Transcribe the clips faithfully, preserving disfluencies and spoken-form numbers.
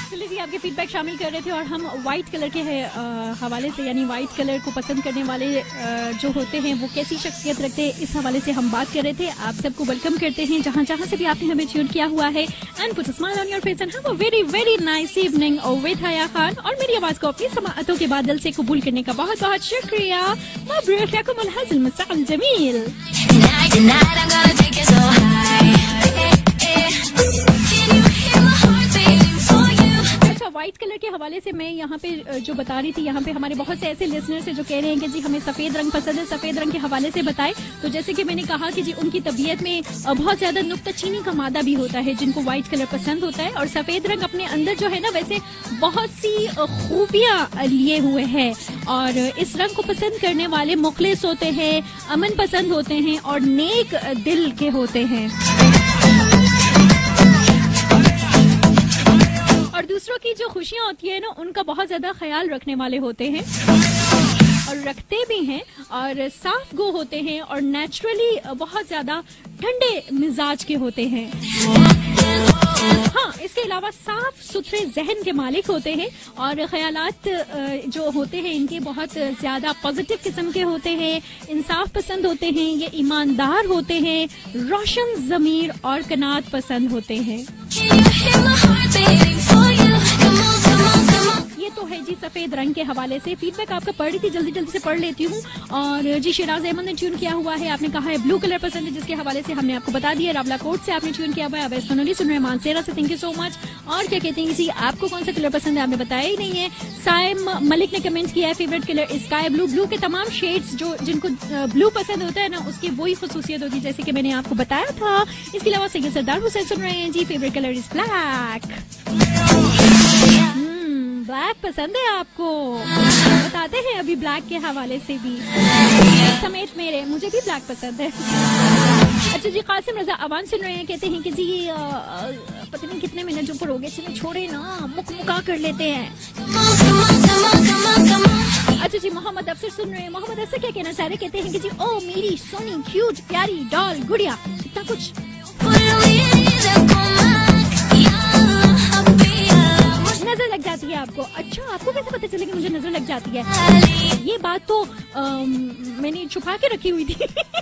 चलिए जी, आपके फीडबैक शामिल कर रहे थे और हम व्हाइट कलर के हवाले से, यानी व्हाइट कलर को पसंद करने वाले आ, जो होते हैं वो कैसी शख्सियत रखते हैं, इस हवाले से हम बात कर रहे थे। आप सबको वेलकम करते हैं जहां जहां से भी आपने हमें ट्यून किया हुआ है। And put a smile on your face and have a very very nice evening with Haya Khan. और मेरी आवाज को अपनी समाअतों के बादल से कबूल करने का बहुत बहुत शुक्रिया। मबरूक लकुम अल हज़ल मसाअल जमील। व्हाइट कलर के हवाले से मैं यहाँ पे जो बता रही थी, यहाँ पे हमारे बहुत से ऐसे लिसनर्स हैं जो कह रहे हैं कि जी हमें सफेद रंग पसंद है, सफेद रंग के हवाले से बताएं। तो जैसे कि मैंने कहा कि जी उनकी तबीयत में बहुत ज्यादा नुक्ताचीनी का मादा भी होता है जिनको व्हाइट कलर पसंद होता है। और सफेद रंग अपने अंदर जो है ना वैसे बहुत सी खूबियां लिए हुए है और इस रंग को पसंद करने वाले मुखलिस होते हैं, अमन पसंद होते हैं और नेक दिल के होते हैं और दूसरों की जो खुशियां होती है ना उनका बहुत ज्यादा ख्याल रखने वाले होते हैं और रखते भी हैं और साफ गो होते हैं और नेचुरली बहुत ज्यादा ठंडे मिजाज के होते हैं। हाँ, इसके अलावा साफ सुथरे जहन के मालिक होते हैं और ख्यालात जो होते हैं इनके बहुत ज्यादा पॉजिटिव किस्म के होते हैं, इंसाफ पसंद होते हैं, ये ईमानदार होते हैं, रोशन ज़मीर और कनात पसंद होते हैं। ये तो है जी सफेद रंग के हवाले से। फीडबैक आपका पढ़ रही थी, जल्दी जल्दी से पढ़ लेती हूँ। और जी शिराज अहमद ने ट्यून किया हुआ है, आपने कहा है ब्लू कलर पसंद है, जिसके हवाले से हमने आपको बता दिया। रावला कोट से आपने ट्यून किया हुआ है, अवैस फनोली सुन रहे हैं मानसेरा से, थैंक यू सो मच। और क्या कहते हैं जी, आपको कौन सा कलर पसंद है आपने बताया ही नहीं है। साइम मलिक ने कमेंट किया है favourite colour sky blue. Blue के तमाम शेड्स जो जिनको ब्लू पसंद होता है ना उसकी वही खुसूसियत होती है जैसे कि मैंने आपको बताया था। इसके अलावा सैयद सरदार हुसैन सुन रहे हैं जी, favourite colour is black. Black पसंद है आपको, बताते हैं अभी ब्लैक के हवाले से भी समेत मेरे, मुझे भी ब्लैक पसंद है। अच्छा जी, कासिम रजा अवान सुन रहे हैं, कहते हैं कि जी आ, पता नहीं कितने मिनट जो ऊपर हो गए, चलिए छोड़े ना, मुक मुका कर लेते हैं। अच्छा जी, मोहम्मद अफसर सुन रहे हैं। मोहम्मद अफसर क्या कहना चाह रहे, कहते हैं कि जी ओ मेरी सोनी क्यूट प्यारी डॉल गुड़िया, इतना कुछ नजर लग जाती है आपको। अच्छा, आपको कैसे पता चले कि मुझे नजर लग जाती है? ये बात तो आ, मैंने छुपा के रखी हुई थी।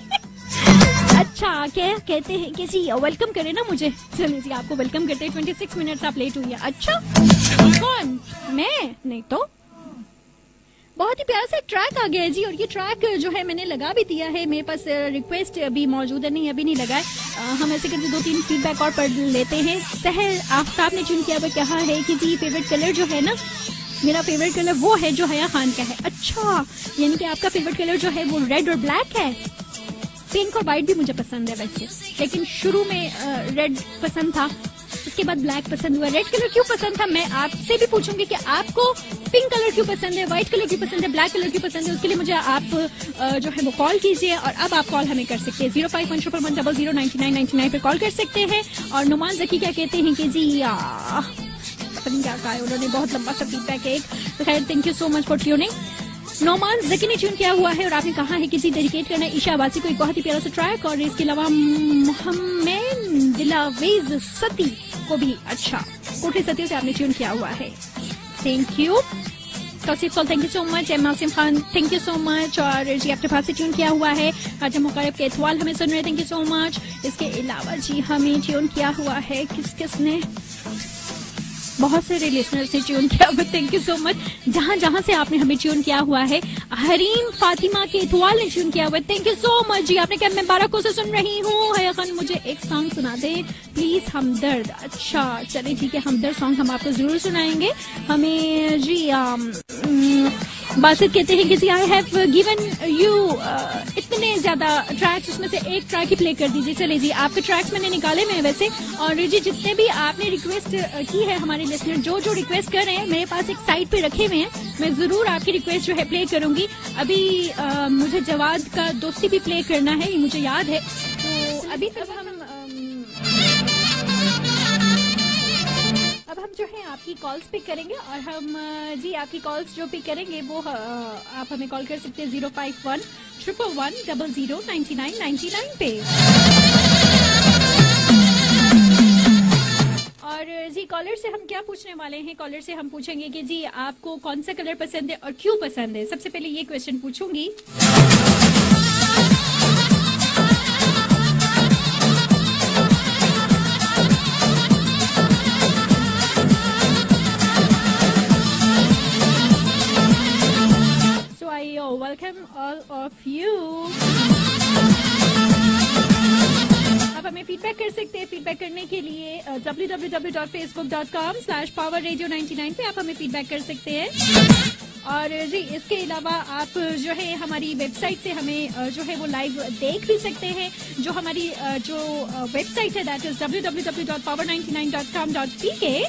अच्छा, क्या कहते हैं कि जी वेलकम करें ना मुझे। चलिए जी, आपको वेलकम करते हैं। छब्बीस मिनट्स आप लेट हुई है। अच्छा, कौन? मैं नहीं तो। बहुत ही प्यारा सा ट्रैक आ गया है जी और ये ट्रैक जो है मैंने लगा भी दिया है। मेरे पास रिक्वेस्ट अभी मौजूद है, नहीं अभी नहीं लगा है। हम ऐसे करके दो तीन फीडबैक और पढ़ लेते हैं। सहर आफ्ताब ने चुन किया, कहा है कि जी फेवरेट कलर जो है ना, मेरा फेवरेट कलर वो है जो हया खान का है। अच्छा, यानी कि आपका फेवरेट कलर जो है वो रेड और ब्लैक है। पिंक और व्हाइट भी मुझे पसंद है वैसे, लेकिन शुरू में रेड पसंद था, उसके बाद ब्लैक पसंद हुआ। रेड कलर क्यों पसंद था मैं आपसे भी पूछूंगी कि आपको पिंक कलर क्यों पसंद है, व्हाइट कलर क्यों पसंद है, ब्लैक कलर क्यों पसंद है। उसके लिए मुझे आप जो है वो कॉल कीजिए और अब आप कॉल हमें कर सकते हैं zero five one triple one double zero ninety nine ninety nine पे कॉल कर सकते हैं। और नुमान जकी क्या कहते हैं कि जी पता नहीं क्या कहा है उन्होंने, बहुत लंबा सा फीडबैक है एक, तो खैर thank you so much for tuning. Noman Zaki ने ट्यून किया हुआ है और आपने कहा है कि जी डेडिकेट करना ईशा आबासी को एक बहुत ही प्यारा सा ट्रैक। और इसके अलावा मोहम्मद दिलावेज सती को भी, अच्छा कोठी सती से आपने ट्यून किया हुआ है, thank you. Tauseef call thank you so much. M Asim Khan thank you so much. और जी आपके पास से ट्यून किया हुआ है आजम मुकारिब के इतवाल हमें सुन रहे हैं, थैंक यू सो मच। इसके अलावा जी हमें ट्यून किया हुआ है किस किस ने, बहुत सारे लिसनर्स ने ट्यून किया हुआ, थैंक यू सो मच। जहां जहां से आपने हमें ट्यून किया हुआ है, हरीम फातिमा के इतवाल ने ट्यून किया हुआ है, थैंक यू सो मच जी। आपने क्या मैं बारकों से सुन रही हूँ। हया खान मुझे एक सॉन्ग सुना दे प्लीज, हमदर्द। अच्छा चलिए ठीक है, हमदर्द सॉन्ग हम आपको जरूर सुनाएंगे। हमें जी आम, बासित कहते हैं कि जी आई हैव गिवन यू इतने ज्यादा ट्रैक्स, उसमें से एक ट्रैक ही प्ले कर दीजिए। चलिए जी, आपके ट्रैक्स मैंने निकाले में वैसे, और जी जितने भी आपने रिक्वेस्ट की है हमारे लिसनर जो जो रिक्वेस्ट कर रहे हैं मेरे पास एक साइड पे रखे हुए हैं, मैं जरूर आपकी रिक्वेस्ट जो है प्ले करूंगी। अभी आ, मुझे जवाद का दोस्ती भी प्ले करना है, ये मुझे याद है। तो अभी तक हम अब हम जो है आपकी कॉल्स पिक करेंगे और हम जी आपकी कॉल्स जो पिक करेंगे वो आप हमें कॉल कर सकते हैं zero five one triple one double zero ninety nine ninety nine पे। और जी कॉलर से हम क्या पूछने वाले हैं? कॉलर से हम पूछेंगे कि जी आपको कौन सा कलर पसंद है और क्यों पसंद है। सबसे पहले ये क्वेश्चन पूछूंगी। Welcome all of you. आप हमें फीडबैक कर सकते हैं। फीडबैक करने के लिए W W W dot Facebook dot com slash power radio ninety nine पे आप हमें फीडबैक कर सकते हैं। और जी इसके अलावा आप जो है हमारी वेबसाइट से हमें जो है वो लाइव देख भी सकते हैं। जो हमारी जो वेबसाइट है that is W W W dot power ninety nine dot com dot P K.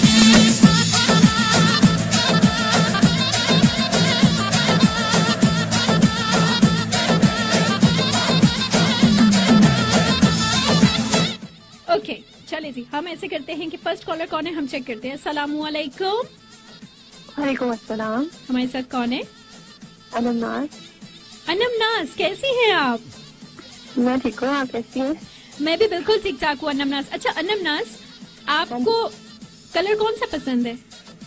Okay okay, चले जी हम ऐसे करते हैं कि फर्स्ट कॉलर कौन है हम चेक करते हैं। अस्सलामुअलैकुम। वालेकुम अस्सलाम। हमारे साथ कौन है? अनम नाज। अनम नाज, कैसी हैं आप? मैं ठीक हूँ, आप कैसी हैं? मैं भी बिल्कुल ठीक ठाक हूँ अनम नाज। अच्छा अनम नाज, आपको कलर कौन सा पसंद है?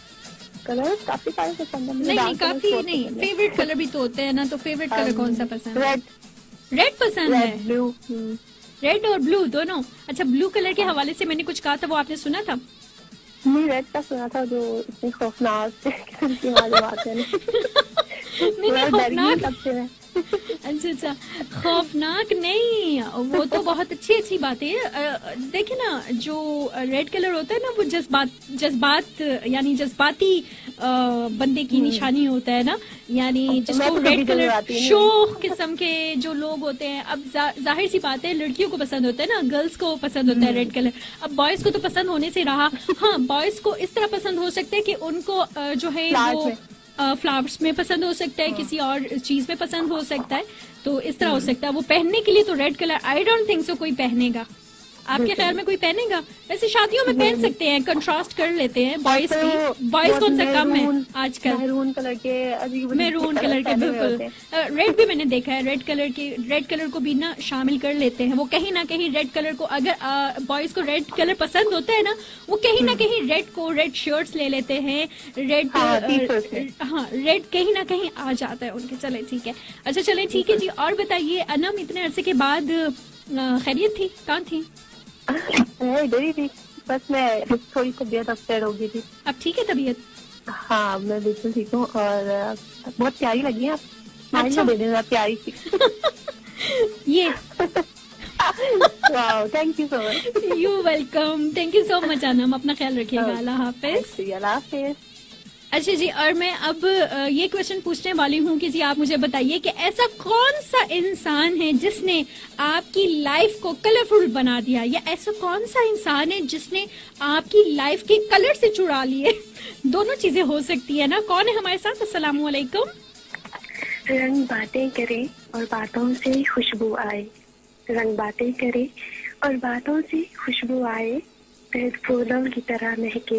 कलर काफी सारे पसंद है। नहीं नहीं काफी नहीं, फेवरेट कलर भी तो होते हैं ना, तो फेवरेट कलर कौन सा पसंद है? रेड। रेड पसंद है? ब्लू। रेड और ब्लू दोनों? अच्छा ब्लू कलर के हवाले से मैंने कुछ कहा था, वो आपने सुना था? नहीं रेड का सुना था, जो इतनी खौफनाक किस्म की बात है। नहीं नहीं खौफनाक, अच्छा अच्छा खौफनाक नहीं, वो तो बहुत अच्छी अच्छी बात है। देखिए ना जो रेड कलर होता है ना वो जज्बात जज्बात यानी जज्बाती बंदे की निशानी होता है ना, यानी जिसको रेड कलर शोख किस्म के जो लोग होते हैं। अब जा, जाहिर सी बात है लड़कियों को पसंद होता है ना, गर्ल्स को पसंद होता है रेड कलर। अब बॉयज को तो पसंद होने से रहा। हाँ बॉयज को इस तरह पसंद हो सकता है कि उनको जो है वो फ्लावर्स में पसंद हो सकता है, किसी और चीज में पसंद हो सकता है, तो इस तरह हो सकता है। वो पहनने के लिए तो red colour I don't think so कोई पहनेगा। आपके ख्याल में कोई पहनेगा? वैसे शादियों में पहन सकते हैं, कंट्रास्ट कर लेते हैं बॉयज भी। बॉयज कौन सा कम है आजकल? मैरून कलर के, मैरून कलर के बिल्कुल। रेड भी मैंने देखा है, रेड कलर के रेड कलर को भी ना शामिल कर लेते हैं। वो कहीं ना कहीं रेड कलर को, अगर बॉयज को रेड कलर पसंद होता है ना, वो कहीं ना कहीं रेड को रेड शर्ट्स ले लेते हैं, रेड हाँ रेड कहीं ना कहीं आ जाता है उनके। चले ठीक है, अच्छा चले ठीक है जी। और बताइए अनम, इतने अरसे के बाद खैरियत थी? कहाँ थी? इधर ही थी, बस मैं थोड़ी तबीयत अपसेट हो गई थी। अब ठीक है तबीयत? हाँ मैं बिल्कुल ठीक हूँ, और बहुत प्यारी लगी आप। अच्छा दे देना, प्यारी सी। ये wow, thank you so much. You welcome, thank you so much Anam. अपना ख्याल रखिएगा। अल्लाह हाफिज। अल्लाह हाफिज। अच्छा जी, और मैं अब ये क्वेश्चन पूछने वाली हूँ कि जी आप मुझे बताइए कि ऐसा कौन सा इंसान है जिसने आपकी लाइफ को कलरफुल बना दिया, या ऐसा कौन सा इंसान है जिसने आपकी लाइफ के कलर से चुरा लिए? दोनों चीजें हो सकती है ना। कौन है हमारे साथ? अस्सलामुअलैकुम। रंग बातें करे और बातों से खुशबू आए, रंग बातें करे और बातों से खुशबू आए, फूलों की तरह महके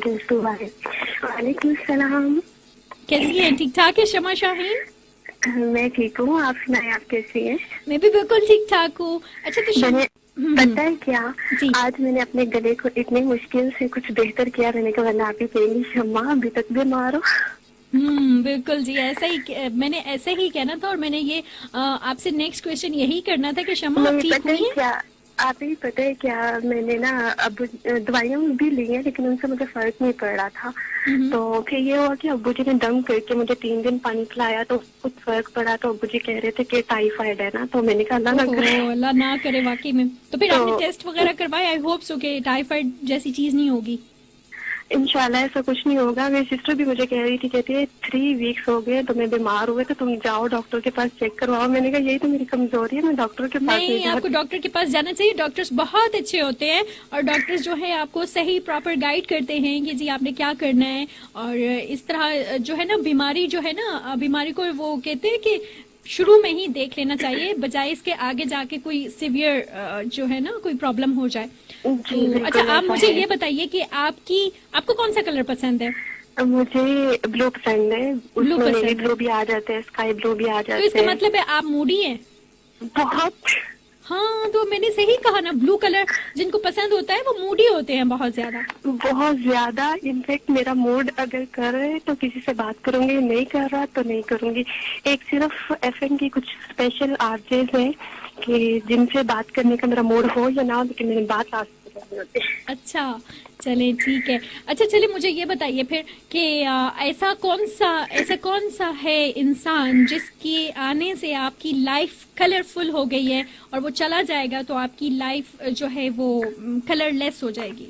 वालेकुम सलाम। कैसी है? ठीक ठाक है शमा शाहीन? मैं ठीक हूँ, आप सुनाए आप कैसी हैं? मैं भी बिल्कुल ठीक ठाक हूँ। अच्छा तो मैंने पता है क्या, आज मैंने अपने गले को इतनी मुश्किल से कुछ बेहतर किया। मैंने कहा वरना आप ही कहेंगी शमा अभी तक बीमार हो। हम्म बिल्कुल जी, ऐसा ही मैंने ऐसे ही कहना था, और मैंने ये आपसे नेक्स्ट क्वेश्चन यही करना था कि शमा आप ठीक हुई हैं? आप ही पता है क्या, मैंने ना अब दवाइयाँ भी ली हैं लेकिन उनसे मुझे फर्क नहीं पड़ रहा था। तो फिर ये हुआ कि अब्बू जी ने दम करके मुझे तीन दिन पानी पिलाया, तो कुछ फर्क पड़ा। तो अब्बू जी कह रहे थे कि टाइफाइड है ना, तो मैंने कहा अल्लाह ना करे। अल्लाह ना करे वाकई में। तो फिर तो, आपने टेस्ट वगैरह करवाए? आई होप सो कि टाइफाइड जैसी चीज नहीं होगी। इंशाल्लाह ऐसा कुछ नहीं होगा। मेरी सिस्टर भी मुझे कह रही थी, कहती है थ्री वीक्स हो गए तुम्हें बीमार हुए, तो तुम जाओ डॉक्टर के पास चेक करवाओ। मैंने कहा यही तो मेरी कमजोरी है, मैं डॉक्टर के पास नहीं, नहीं आपको डॉक्टर के पास जाना चाहिए। डॉक्टर्स बहुत अच्छे होते हैं, और डॉक्टर्स जो है आपको सही प्रॉपर गाइड करते हैं कि जी आपने क्या करना है। और इस तरह जो है ना बीमारी जो है ना, बीमारी को वो कहते हैं कि शुरू में ही देख लेना चाहिए, बजाय इसके आगे जाके कोई सिवियर जो है ना कोई प्रॉब्लम हो जाए। तो अच्छा आप मुझे ये बताइए कि आपकी आपको कौन सा कलर पसंद है? मुझे ब्लू पसंद है। ब्लू पसंद, ब्लू भी आ जाते हैं, स्काई ब्लू भी आ जाते हैं। तो इसका मतलब है आप मूडी हैं? बहुत। हाँ, तो मैंने सही कहा ना, ब्लू कलर जिनको पसंद होता है वो मूडी होते हैं बहुत ज्यादा। बहुत ज्यादा। इनफेक्ट मेरा मूड अगर कर रहे है तो किसी से बात करूंगी, नहीं कर रहा तो नहीं करूंगी। एक सिर्फ एफएम की कुछ स्पेशल आरजेस हैं कि जिनसे बात करने का मेरा मूड हो या ना हो, लेकिन मेरी बात आज तक नहीं होती। अच्छा, चले ठीक है। अच्छा चलिए, मुझे ये बताइए फिर कि आ, ऐसा कौन सा ऐसा कौन सा है इंसान जिसके आने से आपकी लाइफ कलरफुल हो गई है और वो चला जाएगा तो आपकी लाइफ जो है वो कलरलेस हो जाएगी?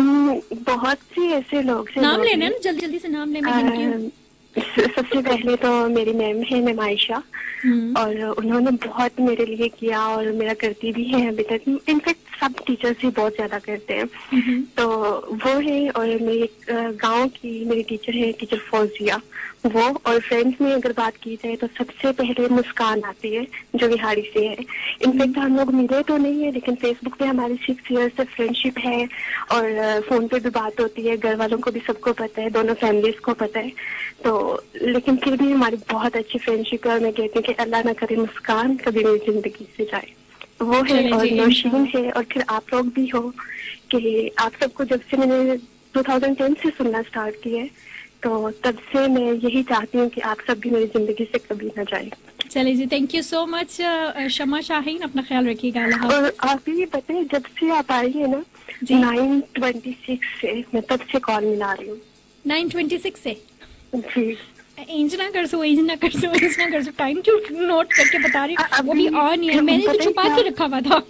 बहुत से ऐसे लोग हैं। नाम लेना ना, जल्दी जल्दी से नाम ले। मैं सबसे पहले तो मेरी मैम है, मैम आयशा, और उन्होंने बहुत मेरे लिए किया और मेरा करती भी है अभी तक। इनफैक्ट सब टीचर्स ही बहुत ज्यादा करते हैं, तो वो है। और मेरे गांव की मेरी टीचर है, टीचर फौजिया, वो। और फ्रेंड्स में अगर बात की जाए तो सबसे पहले मुस्कान आती है, जो बिहारी से है। इनफैक्ट हम लोग मिले तो नहीं है, लेकिन फेसबुक पे हमारी सिक्स ईयर्स से फ्रेंडशिप है और फोन पे भी बात होती है। घर वालों को भी सबको पता है, दोनों फैमिलीज को पता है। तो लेकिन फिर भी हमारी बहुत अच्छी फ्रेंडशिप है और मैं कहती हूँ कि अल्लाह ना करे मुस्कान कभी मेरी जिंदगी से जाए। वो है। और नौशीन है, और फिर आप लोग भी हो कि आप सबको जब से मैंने दो हज़ार दस से सुनना स्टार्ट किया है, तो तब से मैं यही चाहती हूँ कि आप सब भी मेरी जिंदगी से कभी ना जाए। चलिए जी, thank you so much Shama Shaheen, अपना ख्याल रखिएगा। और आप ये बताइए, जब से आप आई है ना नाइन ट्वेंटी सिक्स से, मैं तब से कॉल मिला रही हूँ। नाइन ट्वेंटी सिक्स से? जी। इंज ना कर सो, इंज ना कर सो, इंज ना कर सो, टाइम टू नोट करके बता रही हूँ। वो भी ऑन है, मैंने तो छुपा के रखा हुआ था।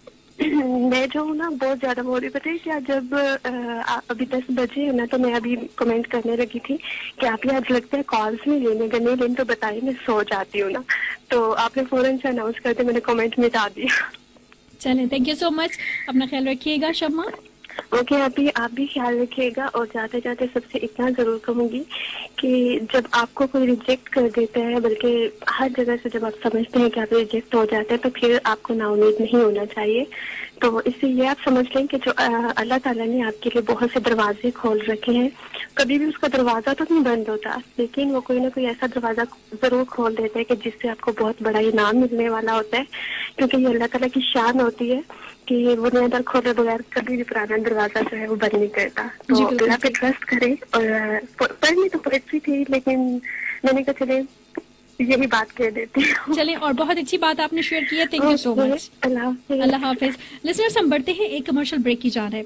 मैं जो हूँ ना बहुत ज्यादा बोल रही, पता है क्या? जब आ, अभी दस बजे है ना, तो मैं अभी कमेंट करने लगी थी कि आप ये आज लगता है कॉल्स नहीं लेने का, नहीं लेने तो बताइए, मैं सो जाती हूँ ना। तो आपने फौरन से अनाउंस करते मैंने कमेंट मिटा दिया। चलें, थैंक यू सो मच, अपना ख्याल रखिएगा शम्मा। ओके, अभी आप भी ख्याल रखिएगा। और जाते जाते सबसे इतना जरूर कहूंगी कि जब आपको कोई रिजेक्ट कर देता है, बल्कि हर जगह से जब आप समझते हैं कि आप रिजेक्ट हो जाते हैं, तो फिर आपको नाउम्मीद नहीं होना चाहिए। तो इससे ये आप समझ लें कि जो अल्लाह ताला ने आपके लिए बहुत से दरवाजे खोल रखे हैं, कभी भी उसका दरवाजा तो नहीं बंद होता, लेकिन वो कोई ना कोई ऐसा दरवाजा जरूर खोल देता है कि जिससे आपको बहुत बड़ा इनाम मिलने वाला होता है। क्योंकि ये अल्लाह ताला की शान होती है कि वो नया दर खोले बगैर कभी भी पुराना दरवाजा जो है वो बंद नहीं करता। तो अल्लाह पे ट्रस्ट करें। और पढ़नी तो पोएट्री थी, लेकिन मैंने कहा चले यही बात कह देती हूँ। चलें, और बहुत अच्छी बात आपने शेयर की है, थैंक यू सो मच। अल्लाह हाफिज। लिसनर्स, हम बढ़ते हैं एक कमर्शियल ब्रेक की जान है।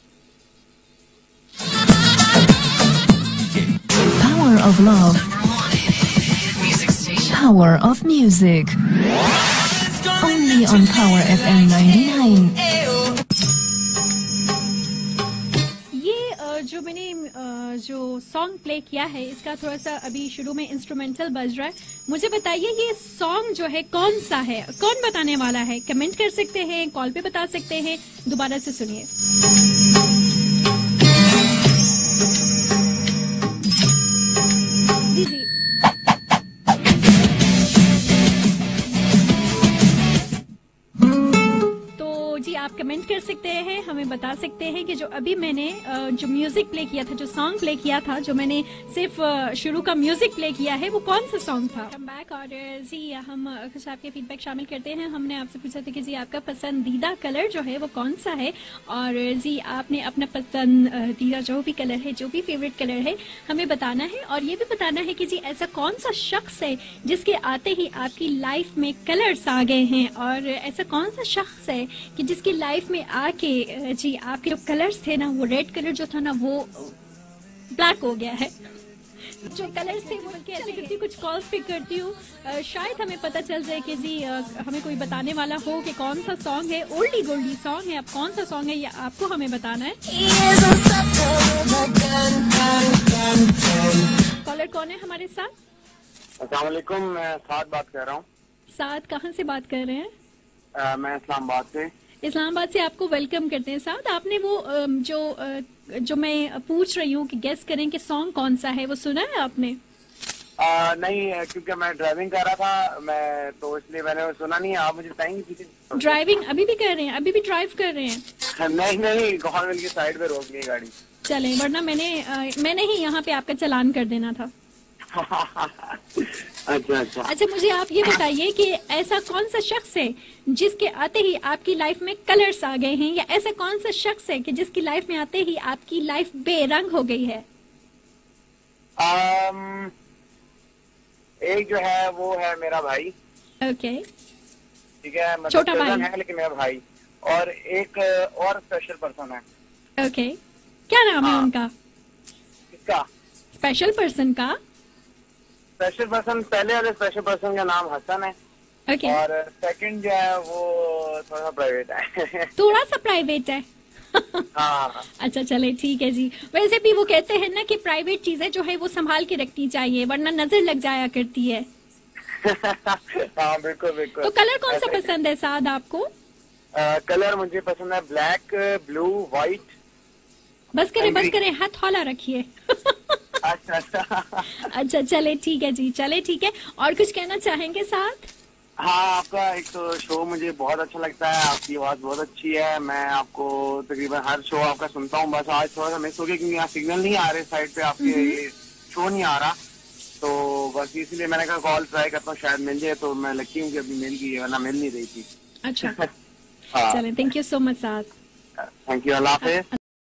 Power of love, power of music, only on Power F M ninety-nine. जो मैंने जो सॉन्ग प्ले किया है, इसका थोड़ा सा अभी शुरू में इंस्ट्रूमेंटल बज रहा है। मुझे बताइए ये सॉन्ग जो है कौन सा है, कौन बताने वाला है? कमेंट कर सकते हैं, कॉल पे बता सकते हैं। दोबारा से सुनिए। जी जी, जी आप कमेंट कर सकते हैं, हमें बता सकते हैं कि जो अभी मैंने जो म्यूजिक प्ले किया था, जो सॉन्ग प्ले किया था, जो मैंने सिर्फ शुरू का म्यूजिक प्ले किया है, वो कौन सा सॉन्ग था। Come back. और जी हम कुछ आपके फीडबैक शामिल करते हैं। हमने आपसे पूछा था कि जी आपका पसंदीदा कलर जो है वो कौन सा है, और जी आपने अपना पसंदीदा जो भी कलर है, जो भी फेवरेट कलर है, हमें बताना है। और ये भी बताना है कि जी ऐसा कौन सा शख्स है जिसके आते ही आपकी लाइफ में कलर्स आ गए हैं, और ऐसा कौन सा शख्स है कि जिसकी लाइफ में आके जी आपके जो कलर्स थे ना, वो रेड कलर जो था ना वो ब्लैक हो गया है। जो कलर्स थे वो बल्कि ऐसे करती हूँ, कुछ कॉल्स पिक करती हूँ, शायद हमें पता चल जाए कि जी आ, हमें कोई बताने वाला हो कि कौन सा सॉन्ग है, ओल्डी गोल्डी सॉन्ग है, अब कौन सा सॉन्ग है ये आपको हमें बताना है। कॉलर कौन है हमारे साथ? अस्सलाम वालेकुम, मैं साद बात कर रहा हूँ। साद कहाँ से बात कर रहे हैं? आ, मैं इस्लामाबाद से। इस्लामाबाद से आपको वेलकम करते हैं। साथ आपने वो जो जो मैं पूछ रही हूँ कि गेस करें कि सॉन्ग कौन सा है, वो सुना है आपने? आ, नहीं, क्योंकि मैं ड्राइविंग कर रहा था, मैं तो इसलिए मैंने सुना नहीं है। आप मुझे बताएंगे? ड्राइविंग अभी भी कर रहे हैं? अभी भी ड्राइव कर रहे हैं? नहीं नहीं, गवर्नमेंट की साइड पे रोक ली गाड़ी। चलें, वरना मैंने आ, मैंने ही यहाँ पे आपका चालान कर देना था। अच्छा अच्छा अच्छा, मुझे आप ये बताइए कि ऐसा कौन सा शख्स है जिसके आते ही आपकी लाइफ में कलर्स आ गए हैं, या ऐसा कौन सा शख्स है कि जिसकी लाइफ में आते ही आपकी लाइफ बेरंग हो गई है? um, एक जो है वो है मेरा भाई। ओके, ठीक है, मतलब छोटा cousin भाई है लेकिन मेरा भाई। और एक और स्पेशल पर्सन है। ओके, क्या नाम है हाँ। उनका? किसका स्पेशल पर्सन का? Special person? पहले वाले स्पेशल पर्सन का नाम हसन है। ओके, और सेकंड जो है वो थोड़ा सा प्राइवेट है। थोड़ा सा प्राइवेट है। हाँ अच्छा, चले ठीक है जी। वैसे भी वो कहते हैं ना कि प्राइवेट चीजें जो है वो संभाल के रखनी चाहिए, वरना नजर लग जाया करती है। हाँ बिल्कुल बिल्कुल। तो कलर कौन सा ऐसे- पसंद है साद आपको? आ, कलर मुझे पसंद है ब्लैक, ब्लू, व्हाइट। बस करे बस Angry. करे, हाथ हौला रखिए। अच्छा अच्छा। अच्छा, चले ठीक है जी, चले ठीक है। और कुछ कहना चाहेंगे साथ? हाँ, आपका एक तो शो मुझे बहुत अच्छा लगता है, आपकी आवाज बहुत अच्छी है। मैं आपको तकरीबन हर शो आपका सुनता हूँ, बस आज थोड़ा सा मिस हो गया क्योंकि यहाँ सिग्नल नहीं आ रहे साइड पे, आपके ये शो नहीं आ रहा, तो बस इसलिए मैंने कहा कॉल ट्राई करता हूँ, शायद मिल जाए। तो मैं लकी हूँ कि अभी मिल गई है, वरना मिल नहीं रही थी। अच्छा, हाँ, चले, थैंक यू सो मच साथ। थैंक यू, अल्लाह हाफिज।